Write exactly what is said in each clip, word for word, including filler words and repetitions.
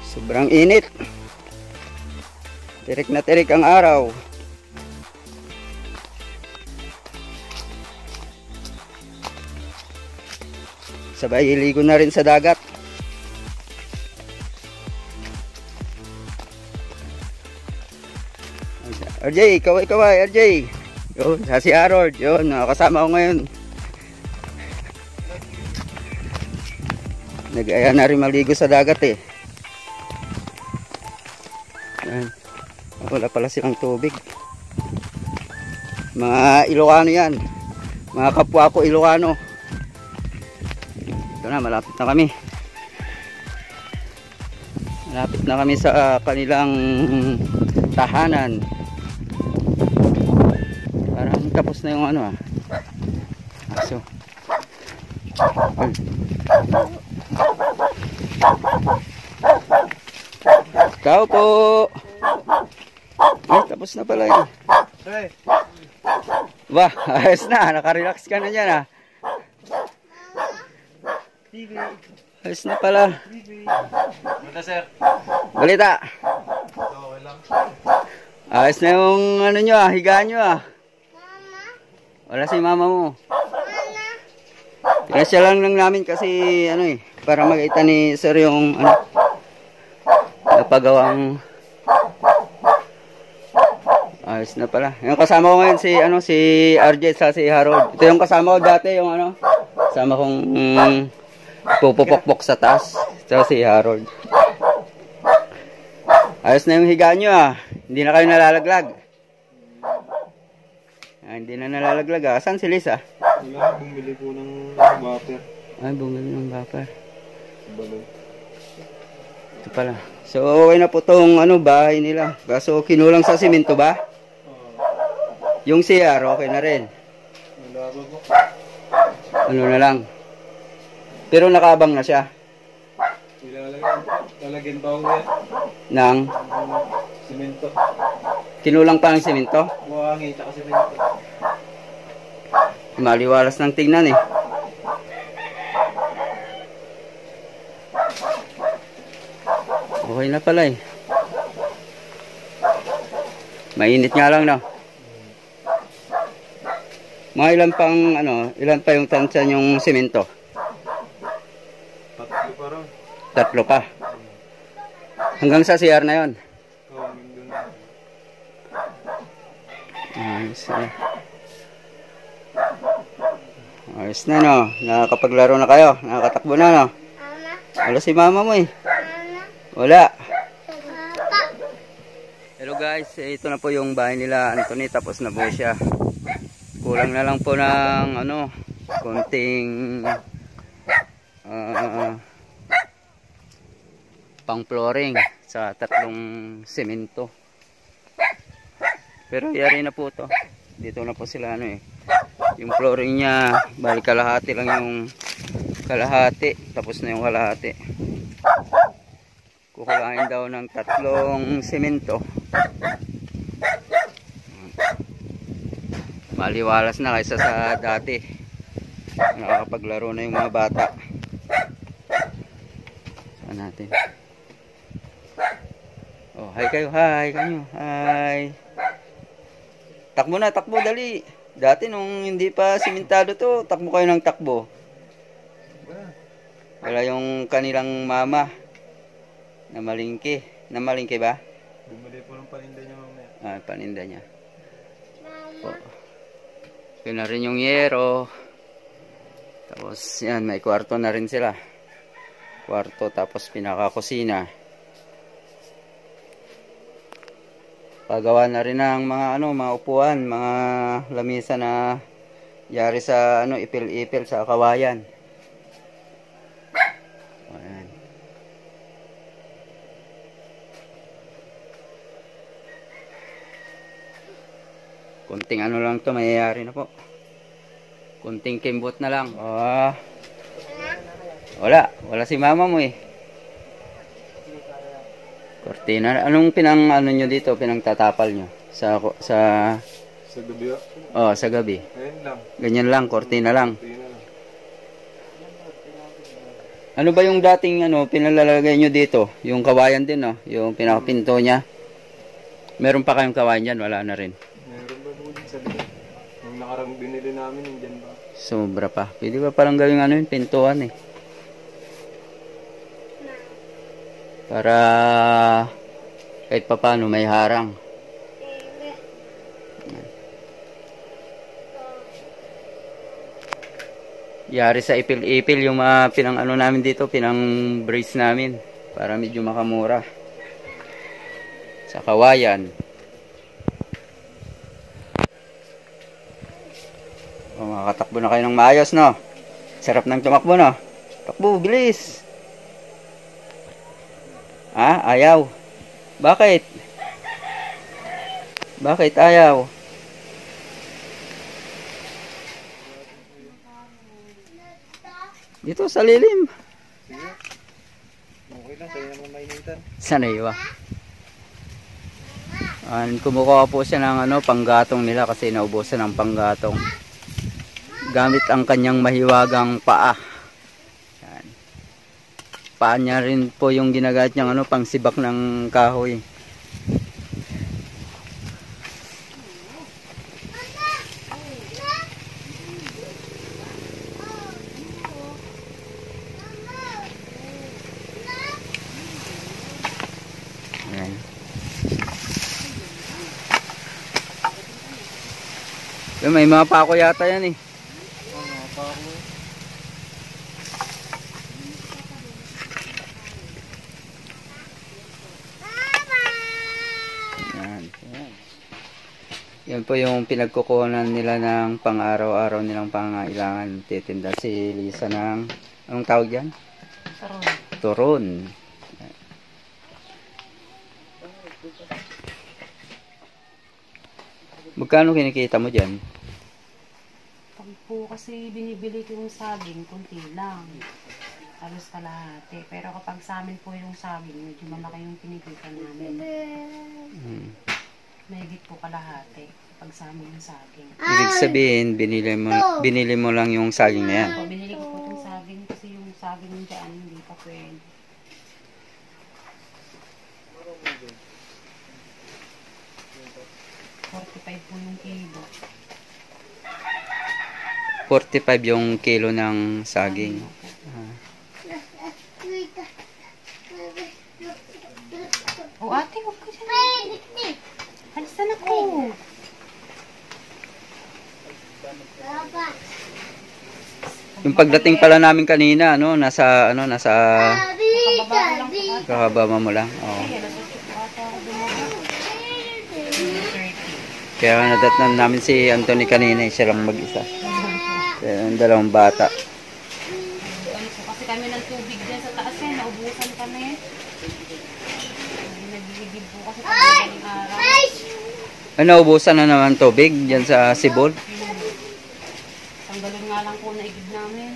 Sobrang init. Tirik na tirik ang araw. Sabay iligo na rin sa dagat. R J, kaway kaway R J. Yun, sa si Harold. Yun, nakakasama ko ngayon. Nag-aya na rin maligo sa dagat eh. Yan. Wala pala silang tubig. Mga Ilocano yan. Mga kapwa ko Ilocano. Ito na, malapit na kami. Malapit na kami sa uh, kanilang tahanan. Parang tapos na yung ano ah. Aso. Ay. Tao po. Ay, tapos na pala yun. Bah, ayos na. Nakarelax ka na dyan ah. Ayos na pala. Balita sir. Balita. Okay lang. Ayos na yung ano nyo ah, higaan nyo ah. Wala si mama mo. Pinasya lang lang namin kasi ano eh, para makita ni sir yung ano, napagawang. Ayos na pala. Yung kasama ko ngayon si ano, si R J sa si Harold. Ito yung kasama ko dati, yung ano, kasama kong mm, pupupokpok sa taas. Ito si Harold. Ayos na yung higaan nyo ah. Hindi na kayo nalalaglag. Ah, hindi na nalalaglag ah. Saan si Lisa? Wala, bumili po ng buffer. Ay, bumili ng buffer. Balon. Ito pala. So, okay na po tong ano, bahay nila. Kaso, kinulang sa simento ba? Yung C R, okay na rin. Wala ba po? Ano na lang. Pero nakaabang na siya. Ilalagyan, lalagyan pa ako yan. Nang Simento. kinulang pa ng simento. Buhangin, tsaka simento. Maliwalas ng tingnan eh. Okay na pala eh. Mainit nga lang no. Mga ilan pang ano, ilan pa yung tansya yung simento? Tatlo pa rin. Tatlo pa. Hanggang sa C R na yon. Oo, doon na. Ayos na. Ayos na no. Nakakapaglaro na kayo. Nakakatakbo na no. Wala si mama mo eh. Wala. Hello guys. Ito na po yung bahay nila Anthony. Tapos na po siya. Kulang na lang po ng ano, konting uh, pang flooring sa tatlong semento. Pero yari na po to. Dito na po sila ano eh. Yung flooring niya, balik kalahati lang yung kalahati. Tapos na yung kalahati. Kukulangin daw ng tatlong semento. Maliwalas na kaysa sa dati. Nakakapaglaro na yung mga bata. Saan natin? Oh, hi kayo, hi kayo, hi. Takbo na, takbo, dali. Dati nung hindi pa simentado to, takbo kayo ng takbo. Wala yung kanilang mama na malingki. Na malingki ba? Bumili po ng paninda niya mamaya. Ah, paninda niya. Oh. Yun na rin yung yero. Tapos yan, may kwarto na rin sila. Kwarto tapos pinaka-kusina. Pagawa na rin ng mga ano, mga upuan, mga lamisa na yari sa ano, ipil-ipil sa kawayan. Ayan. Kunting ano lang to, mayayari na po. Kunting kimbot na lang. Oh. Wala, wala si mama mo eh. Kortina. Anong pinang ano nyo dito, pinang tatapal nyo? Sa sa Sa gabi ah. Oh, sa gabi. Ayun lang. Ganyan lang, kortina lang. Kortina lang. Ano ba yung dating ano, pinalalagay nyo dito? Yung kawayan din, no? Yung pinakapinto niya. Meron pa kayong kawayan dyan? Wala na rin. Meron ba doon sa likod? Yung nakarang binili namin, nandyan ba? Sobra pa. Pwede ba parang gawing ano yung pintuan eh. Para kahit pa paano may harang. Yari sa ipil-ipil yung mga pinang ano namin dito, pinang brace namin para medyo makamura. Sa kawayan. O, makakatakbo na kayo ng maayos, no? Sarap ng tumakbo, no? Takbo, bilis! Ah, ayaw. Bakit? Bakit ayaw? Dito sa lilim. Sige. Okay lang, sa'yo naman mainitan. Sanay ba? An kumukuha po siya ng ano, panggatong nila kasi naubusan ng panggatong. Gamit ang kanyang mahiwagang paa. Yan. Paa niya rin po yung ginagamit niyang ano, pangsibak ng kahoy. Yan. May mga pako yata yan eh. Oo, mga pako. Yan. Yan. Yan po yung pinagkukunan nila ng pang-araw-araw nilang pangailangan. Titinda si Lisa ng, anong tawag yan? Turon. Turon. Magkano kinikita mo dyan? Pag po kasi binibili ko yung saging, kunti lang. Halos kalahati. Pero kapag sa amin po yung saging, medyo malaki yung kinikita namin. Hmm. Mahigit po kalahati pag sa amin yung saging. Ibig sabihin, binili mo, binili mo lang yung saging na yan. So, binili ko po itong saging kasi yung saging dyan, hindi pa pwede. forty-five po yung kilo. forty-five yung kilo ng saging. Ah. Oh, ate, huwag ka dyan. Halista na ko. Yung pagdating pala namin kanina, ano, nasa ano, nasa Nakababa ko lang po ate. kakababa mo lang. Oo. Ay, alas eight po ata ako bumaba. Kaya nadatnan namin si Anthony kanina, eh, siya lang mag-isa. Kaya ang dalawang bata. Ano po, kasi kami ng tubig dyan sa taas eh, naubusan kami. Nagigib po kasi kami ng araw. Ano, ubusan na naman tubig dyan sa Sibol. Tanggalon nga lang po na igib namin.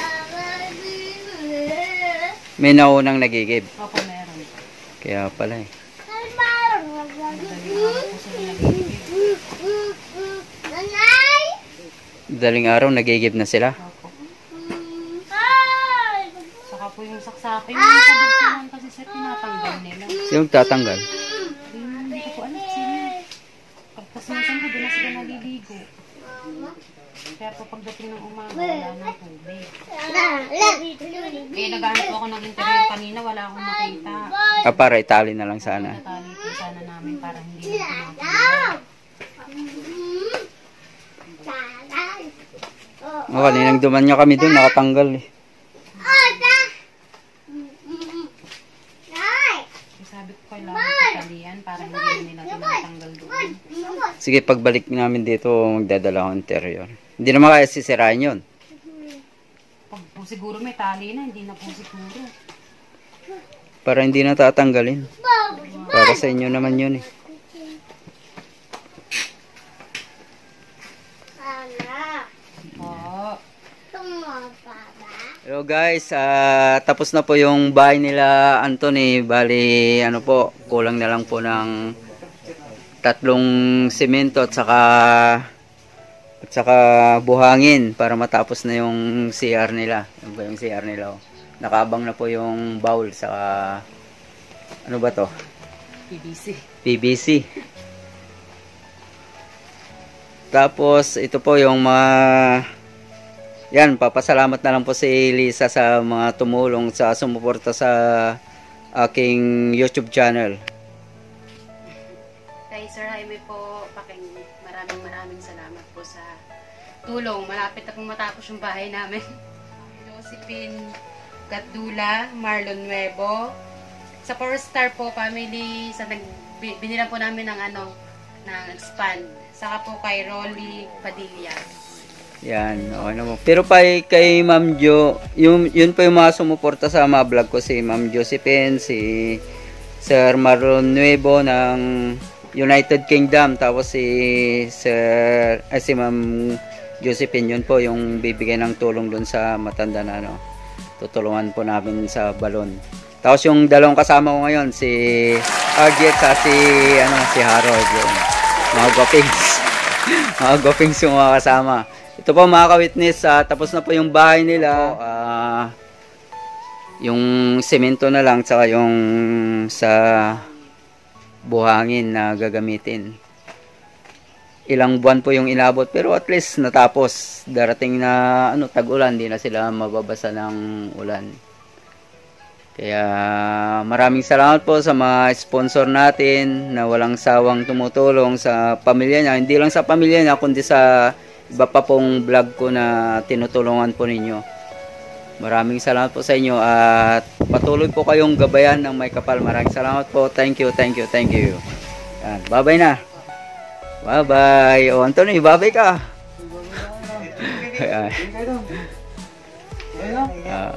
May naunang nagigib. Opo, meron. Kaya pala eh. Madaling araw po sila nagigib. Daling araw nagigib na sila. Opo. Saka po yung saksaki. Yung sa bugtunan kasi sir, tinatanggal nila. Yung tatanggal. Yung hindi ko po alam sino. Pagkas minsan po, doon na sila naliligo. Kaya po pagdating ng umaga, wala na tubig. Kaya naghanap po ako ng interview kanina, wala akong makita. Ah, para itali na lang sana. Natali po sana namin para hindi na tumatanggal. O, kaninang duman nyo kami dun, nakatanggal eh. Kaya sabi ko kailangan italian para hindi na nila tinatanggal doon. Sige, pagbalik namin dito, magdadala ako interior. Hindi naman kaya sisirain yun. Pag po siguro may tali na, hindi na po siguro. Para hindi na tatanggalin. Para sa inyo naman yun eh. Oo. Hello guys, ah, tapos na po yung bahay nila Anthony. Bali, ano po, kulang na lang po ng tatlong semento at saka at saka buhangin para matapos na yung C R nila. Ano ba yung C R nila? Oh. Nakabang na po yung bowl sa ano ba to? P V C. P V C. Tapos ito po yung mga yan, papasalamat na lang po si Lisa sa mga tumulong sa sumuporta sa aking YouTube channel. Kay Sir Jaime po, paking maraming maraming salamat po sa tulong. Malapit na pong matapos yung bahay namin. Josephine Gatdula, Marlon Nuevo. Sa Four Star po family, sa nag binilan po namin ng ano, ng expand. Saka po kay Rolly Padilla. Yan, okay naman. Pero pa kay Ma'am Jo, yung, yun pa yung mga sumuporta sa mga vlog ko, si Ma'am Josephine, si Sir Marlon Nuevo ng United Kingdom, tapos si Sir, ay, si Ma'am Josephine, yun po yung bibigay ng tulong dun sa matanda na ano, tutulungan po namin sa balon. Tapos yung dalawang kasama ko ngayon, si Arjet at si, ano, si Harold, yun. Mga gopings. Mga gopings yung mga kasama. Ito po mga ka-witness, uh, tapos na po yung bahay nila. Uh, yung semento na lang, tsaka yung sa buhangin na gagamitin. Ilang buwan po yung inabot, pero at least natapos. Darating na ano, tag-ulan, di na sila mababasa ng ulan. Kaya maraming salamat po sa mga sponsor natin na walang sawang tumutulong sa pamilya niya. Hindi lang sa pamilya niya, kundi sa iba pa pong vlog ko na tinutulungan po ninyo. Maraming salamat po sa inyo at patuloy po kayong gabayan ng may kapal. Maraming salamat po. Thank you, thank you, thank you. Yan, bye-bye na. Bye-bye. O, Anthony, bye-bye ka. Ayan. Ah.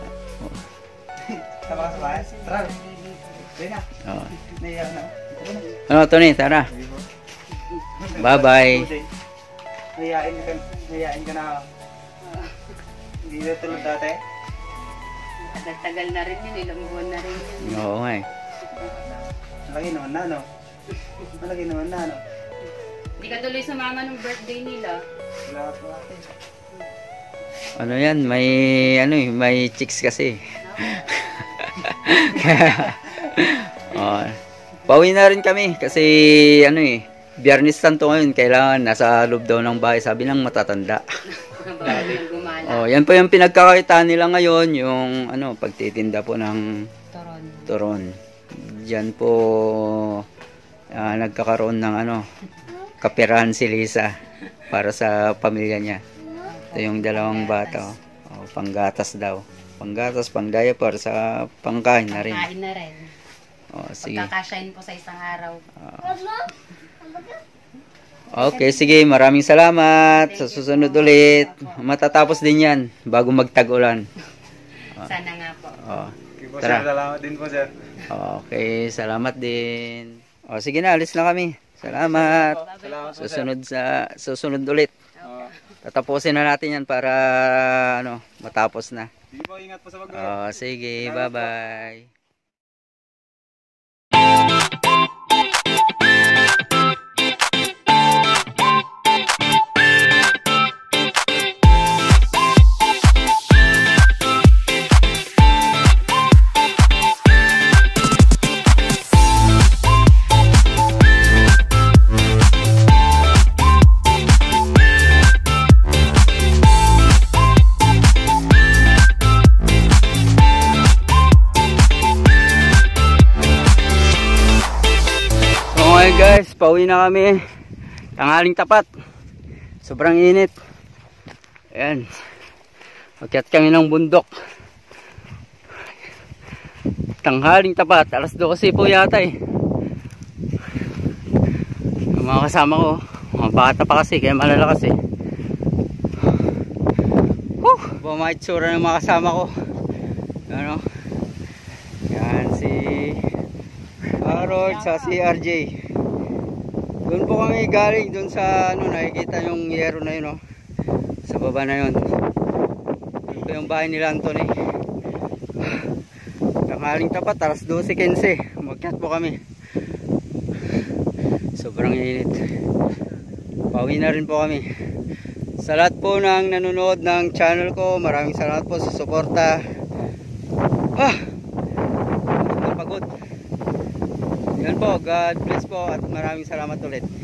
Oh. Ano, Tony, tara. Bye-bye. Nayain ka, nayain ka na. Hindi na tulad dati. Tagal na rin yun, ilang buwan na rin yun. Oo nga eh. Malaki naman na, no? Malaki naman na, no? Hindi ka tuloy sumama ng birthday nila. Wala pa natin. Ano yan, may ano eh, may chicks kasi. Oh, pauwi na rin kami kasi ano eh, Biyernes Santo ngayon, kailangan nasa loob daw ng bahay, sabi ng matatanda. Oh, yan po yung pinagkakakitaan nila ngayon, yung ano, pagtitinda po ng Toron. Toron. Diyan po uh, nagkakaroon ng ano, kapirahan si Lisa para sa pamilya niya. Ito yung dalawang bata, oh, panggatas daw. Panggatas, pang diaper, sa pangkain na rin. Pangkain na rin. Oh, sige. Pagkakasyahin po sa isang araw. Uh, okay, sige. Maraming salamat. Sa susunod ulit. Matatapos din yan bago magtag-ulan. Oh. Sana nga po. Oh, Okay po, tara. sir. Salamat din po, sir. Okay, salamat din. Oh, sige na, alis na kami. Salamat. Salamat po, sir. Susunod sa susunod ulit. Oo. Tatapusin na natin yan para ano, matapos na. Sige po, ingat po sa pag- Oh, sige, bye-bye. Okay guys, pauwi na kami. Tanghaling tapat. Sobrang init. Ayan. Akyat kami ng bundok. Tanghaling tapat. Alas dose po yata eh. Yung mga kasama ko, mga bata pa kasi, kaya malalakas eh. Woo! Bumaitsura ng mga kasama ko. Ano? Yan si Harold sa si R J. Doon po kami galing, doon sa ano, nakikita yung yero na yun, oh. Sa baba na yun. Ito yung bahay nila Anthony. Tanghaling tapat, alas dose quince. Magkat po kami. Sobrang init. Pauwi na rin po kami. Sa lahat po ng nanonood ng channel ko, maraming salamat po sa suporta. Ah! Pagod na pagod. Yan po, God bless po at maraming salamat ulit.